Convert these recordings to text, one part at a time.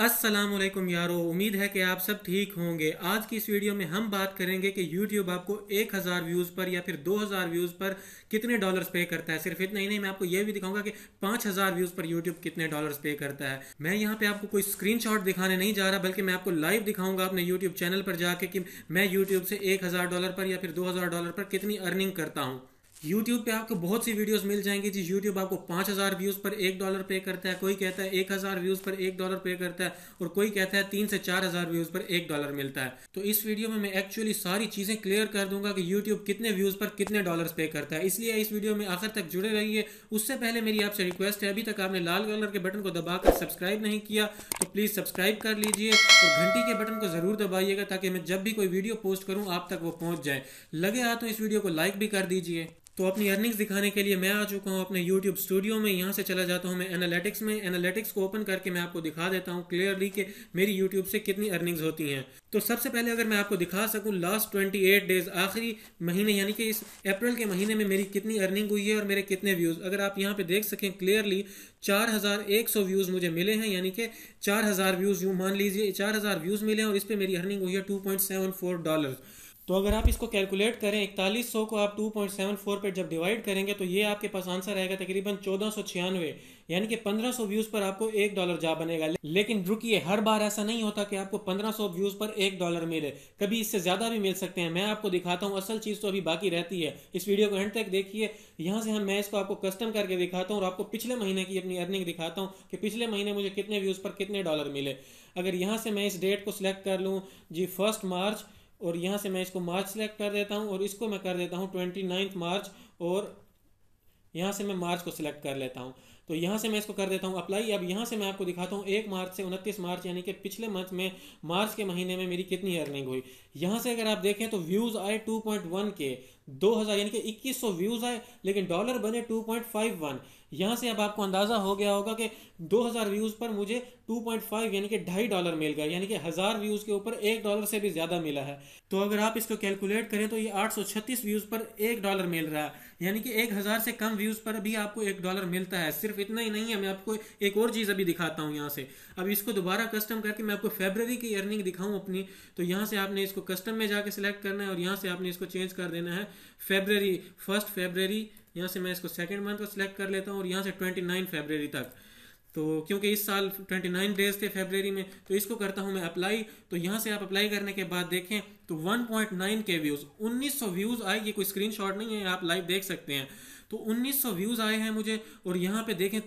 अस्सलामुअलैकुम यारो, उम्मीद है कि आप सब ठीक होंगे। आज की इस वीडियो में हम बात करेंगे कि YouTube आपको 1000 व्यूज़ पर या फिर 2000 व्यूज़ पर कितने डॉलर्स पे करता है। सिर्फ इतना ही नहीं, मैं आपको यह भी दिखाऊंगा कि 5000 व्यूज़ पर YouTube कितने डॉलर्स पे करता है। मैं यहाँ पे आपको कोई स्क्रीनशॉट दिखाने नहीं जा रहा, बल्कि मैं आपको लाइव दिखाऊंगा अपने YouTube चैनल पर जाके कि मैं YouTube से 1000 डॉलर पर या फिर 2000 डॉलर पर कितनी अर्निंग करता हूँ। YouTube पे आपको बहुत सी वीडियोस मिल जाएंगी जी। YouTube आपको 5000 व्यूज़ पर $1 पे करता है, कोई कहता है 1000 व्यूज़ पर $1 पे करता है, और कोई कहता है 3 से 4000 व्यूज़ पर $1 मिलता है। तो इस वीडियो में मैं एक्चुअली सारी चीज़ें क्लियर कर दूंगा कि YouTube कितने व्यूज़ पर कितने डॉलर्स पे करता है, इसलिए इस वीडियो में आखिर तक जुड़े रहिए। उससे पहले मेरी आपसे रिक्वेस्ट है, अभी तक आपने लाल कलर के बटन को दबाकर सब्सक्राइब नहीं किया तो प्लीज़ सब्सक्राइब कर लीजिए और घंटी के बटन को ज़रूर दबाइएगा ताकि मैं जब भी कोई वीडियो पोस्ट करूँ आप तक वो पहुँच जाए। लगे हाथों इस वीडियो को लाइक भी कर दीजिए। तो अपनी अर्निंग्स दिखाने के लिए मैं आ चुका हूँ अपने YouTube स्टूडियो में। यहाँ से चला जाता हूँ मैं एनालिटिक्स में। एनालिटिक्स को ओपन करके मैं आपको दिखा देता हूँ क्लियरली कि मेरी YouTube से कितनी अर्निंग्स होती हैं। तो सबसे पहले अगर मैं आपको दिखा सकूँ लास्ट 28 डेज, आखिरी महीने यानी कि इस अप्रैल के महीने में मेरी कितनी अर्निंग हुई है और मेरे कितने व्यूज़, अगर आप यहाँ पे देख सकें क्लियरली 4100 व्यूज़ मुझे मिले हैं, यानी कि 4000 व्यूज़ मान लीजिए 4000 व्यूज़ मिले हैं और इस पर मेरी अर्निंग हुई है $2.74। तो अगर आप इसको कैलकुलेट करें 4100 को आप 2.74 पे जब डिवाइड करेंगे तो ये आपके पास आंसर आएगा तकरीबन 1496, यानी कि 1500 व्यूज़ पर आपको $1 जा बनेगा। लेकिन रुकिए, हर बार ऐसा नहीं होता कि आपको 1500 व्यूज़ पर $1 मिले, कभी इससे ज़्यादा भी मिल सकते हैं। मैं आपको दिखाता हूँ, असल चीज़ तो अभी बाकी रहती है। इस वीडियो को एंड तक देखिए। यहाँ से मैं इसको आपको कस्टम करके दिखाता हूँ और आपको पिछले महीने की अपनी अर्निंग दिखाता हूँ कि पिछले महीने मुझे कितने व्यूज़ पर कितने डॉलर मिले। अगर यहाँ से मैं इस डेट को सिलेक्ट कर लूँ जी 1 मार्च, और यहाँ से मैं इसको मार्च सेलेक्ट कर देता हूँ और इसको मैं कर देता हूँ 29 मार्च, और यहाँ से मैं मार्च को सिलेक्ट कर लेता हूँ। तो यहाँ से मैं इसको कर देता हूँ अप्लाई। अब यहाँ से मैं आपको दिखाता हूँ 1 मार्च से 29 मार्च, यानी कि पिछले मंथ में मार्च के महीने में मेरी कितनी अर्निंग हुई। यहाँ से अगर आप देखें तो व्यूज़ आए 2.1 के, 2000 यानी कि 2100 व्यूज़ आए, लेकिन डॉलर बने 2.51। यहाँ से अब आपको अंदाज़ा हो गया होगा कि 2000 व्यूज़ पर मुझे 2.5 यानी कि $2.5 मिल गया, यानी कि 1000 व्यूज़ के ऊपर $1 से भी ज़्यादा मिला है। तो अगर आप इसको कैलकुलेट करें तो ये 836 व्यूज़ पर $1 मिल रहा है, यानी कि 1000 से कम व्यूज़ पर भी आपको $1 मिलता है। सिर्फ इतना ही नहीं है, मैं आपको एक और चीज़ अभी दिखाता हूँ। यहाँ से अब इसको दोबारा कस्टम करके मैं आपको फरवरी की अर्निंग दिखाऊँ अपनी। तो यहाँ से आपने इसको कस्टम में जाके सिलेक्ट करना है और यहाँ से आपने इसको चेंज कर देना है फरवरी, 1 फरवरी। यहाँ से मैं इसको सेकेंड मंथ को सिलेक्ट कर लेता हूँ और यहाँ से 29 फरवरी तक। तो क्योंकि इस साल 29 डेज थे फरवरी में, तो इसको करता हूँ मैं अप्लाई। तो यहाँ से आप अप्लाई करने के बाद देखें तो 1.9 के व्यूज़, 1900 व्यूज़ आए। ये कोई स्क्रीनशॉट नहीं है, आप लाइव देख सकते हैं। तो 1900 व्यूज़ आए हैं मुझे, और यहाँ पे देखें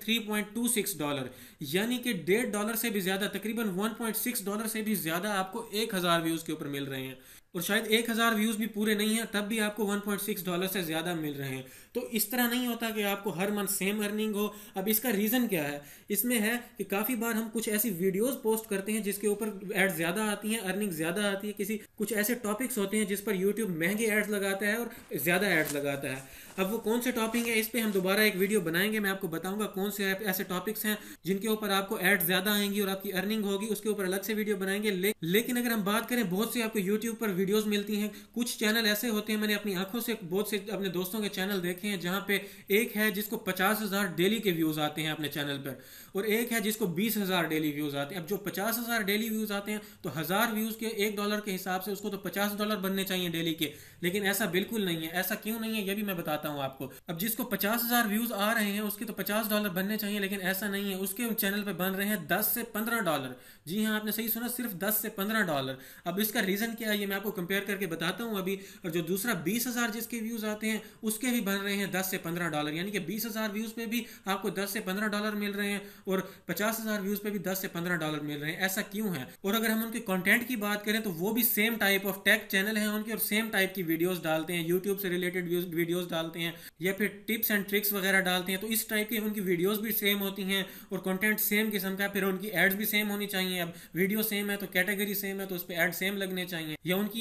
$3.26, यानी कि $1.5 से भी ज़्यादा, तकरीबन $1.6 से भी ज़्यादा आपको 1000 व्यूज़ के ऊपर मिल रहे हैं। और शायद 1000 व्यूज़ भी पूरे नहीं हैं, तब भी आपको $1.6 से ज़्यादा मिल रहे हैं। तो इस तरह नहीं होता कि आपको हर मंथ सेम अर्निंग हो। अब इसका रीज़न क्या है? इसमें है कि काफ़ी बार हम कुछ ऐसी वीडियोस पोस्ट करते हैं जिसके ऊपर एड्स ज़्यादा आती हैं, अर्निंग ज़्यादा आती है। कुछ ऐसे टॉपिक्स होते हैं जिस पर यूट्यूब महंगे एड्स लगाता है और ज़्यादा एड्स लगाता है। अब वो कौन से टॉपिक है, इस पर हम दोबारा एक वीडियो बनाएंगे। मैं आपको बताऊंगा कौन से ऐसे टॉपिक्स हैं जिनके ऊपर आपको एड्स ज़्यादा आएंगी और आपकी अर्निंग होगी, उसके ऊपर अलग से वीडियो बनाएंगे। लेकिन अगर हम बात करें, बहुत सी आपको यूट्यूब पर वीडियोस मिलती हैं। कुछ चैनल ऐसे होते हैं, मैंने अपनी आंखों से बहुत से अपने दोस्तों के चैनल देखे हैं, जहाँ पे एक है जिसको 50,000 डेली के व्यूज़ आते हैं अपने चैनल पर, और एक है जिसको 20,000 डेली व्यूज़ आते हैं। अब जो 50,000 डेली व्यूज़ आते हैं, तो 1000 व्यूज़ के $1 के हिसाब से उसको तो $50 बनने चाहिए डेली के, लेकिन ऐसा बिल्कुल नहीं है। ऐसा क्यों नहीं है ये भी मैं बताता हूँ आपको। अब जिसको 50,000 व्यूज़ आ रहे हैं उसके तो $50 बनने चाहिए, लेकिन ऐसा नहीं है। उसके चैनल पर बन रहे हैं $10 से $15। जी हाँ, आपने सही सुना, सिर्फ $10 से $15। अब इसका रीज़न क्या है ये मैं आपको कंपेयर करके बताता हूँ अभी। और जो दूसरा 20,000 जिसके व्यूज़ आते हैं उसके भी बन रहे हैं $10 से $15, यानी कि 20,000 व्यूज़ पे भी आपको $10 से $15 मिल रहे हैं, और 50,000 व्यूज़ पे भी $10 से $15 मिल रहे हैं। ऐसा क्यों है? और अगर हम उनके कंटेंट की बात करें तो वो भी same type of tech channel हैं उनके, और सेम टाइप की वीडियोस डालते हैं, यूट्यूब से रिलेटेड वीडियोस डालते हैं या फिर टिप्स एंड ट्रिक्स वगैरह डालते हैं। तो इस टाइप की उनकी वीडियोस भी सेम होती हैं और कंटेंट सेम किस्म का, फिर उनकी एड्स भी सेम होनी चाहिए। अब वीडियो सेम है तो कैटेगरी सेम है तो उस पर एड सेम लगने चाहिए, या उनकी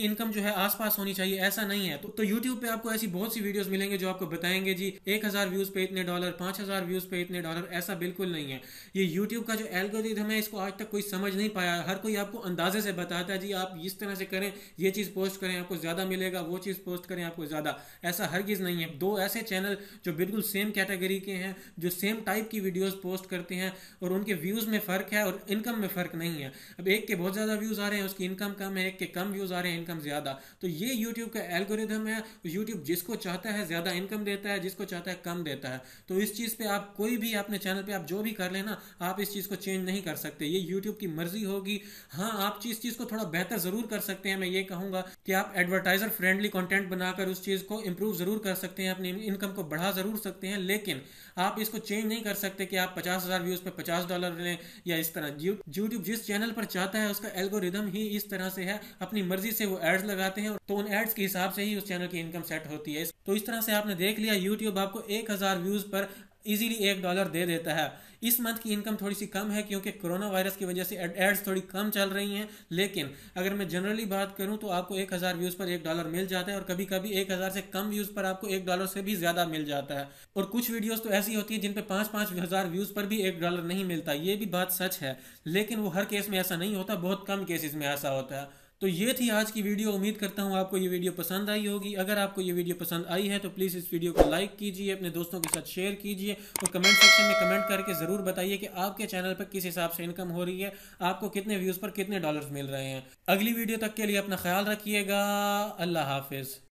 इनकम जो है आसपास होनी चाहिए, ऐसा नहीं है। तो यूट्यूब पे आपको ऐसी बहुत सी वीडियोस मिलेंगे जो आपको बताएंगे जी 1000 व्यूज पे इतने डॉलर, 5000 व्यूज पे इतने डॉलर। ऐसा बिल्कुल नहीं है। ये यूट्यूब का जो एल्गोरिथम है इसको आज तक कोई समझ नहीं पाया। हर कोई आपको अंदाजे से बताता है जी आप इस तरह से करें, ये चीज़ पोस्ट करें आपको ज़्यादा मिलेगा, वो चीज़ पोस्ट करें आपको ज़्यादा। ऐसा हरगिज़ नहीं है। दो ऐसे चैनल जो बिल्कुल सेम कैटेगरी के हैं, जो सेम टाइप की वीडियोस पोस्ट करते हैं और उनके व्यूज़ में फ़र्क है और इनकम में फ़र्क नहीं है। अब एक के बहुत ज़्यादा व्यूज़ आ रहे हैं उसकी इनकम कम है, एक के कम व्यूज़ आ रहे हैं इनकम ज़्यादा। तो ये यूट्यूब का एल्गोरिथम है। यूट्यूब जिसको चाहता है ज़्यादा इनकम देता है, जिसको चाहता है कम देता है। तो इस चीज़ पे आप कोई भी अपने चैनल पे आप जो भी कर लेना, आप इस चीज़ को चेंज नहीं कर सकते। ये यूट्यूब की मर्जी होगी। हाँ, आप इस चीज़ को थोड़ा बेहतर ज़रूर कर सकते हैं। मैं ये कहूँगा कि आप एडवर्टाइजर फ्रेंडली कंटेंट बनाकर उस चीज़ को इंप्रूव ज़रूर कर सकते हैं, अपनी इनकम को बढ़ा ज़रूर सकते हैं, लेकिन आप इसको चेंज नहीं कर सकते कि आप 50,000 व्यूज़ पे $50 लें या इस तरह। यूट्यूब जिस चैनल पर चाहता है उसका एल्गोरिदम ही इस तरह से है। अपनी मर्जी से वो एड्स लगाते हैं तो उन एड्स के हिसाब से ही उस चैनल की इनकम सेट होती है। तो इस तरह से आपने देख लिया यूट्यूब आपको 1000 व्यूज़ पर इजीली $1 दे देता है। इस मंथ की इनकम थोड़ी सी कम है क्योंकि कोरोना वायरस की वजह से एड्स थोड़ी कम चल रही हैं, लेकिन अगर मैं जनरली बात करूं तो आपको 1000 व्यूज़ पर $1 मिल जाता है और कभी कभी 1000 से कम व्यूज़ पर आपको $1 से भी ज़्यादा मिल जाता है। और कुछ वीडियोस तो ऐसी होती हैं जिन पे 5-5 हज़ार व्यूज़ पर भी $1 नहीं मिलता। ये भी बात सच है, लेकिन वो हर केस में ऐसा नहीं होता, बहुत कम केसेस में ऐसा होता है। तो ये थी आज की वीडियो। उम्मीद करता हूँ आपको ये वीडियो पसंद आई होगी। अगर आपको ये वीडियो पसंद आई है तो प्लीज़ इस वीडियो को लाइक कीजिए, अपने दोस्तों के साथ शेयर कीजिए और कमेंट सेक्शन में कमेंट करके ज़रूर बताइए कि आपके चैनल पर किस हिसाब से इनकम हो रही है, आपको कितने व्यूज़ पर कितने डॉलर्स मिल रहे हैं। अगली वीडियो तक के लिए अपना ख्याल रखिएगा। अल्लाह हाफिज़।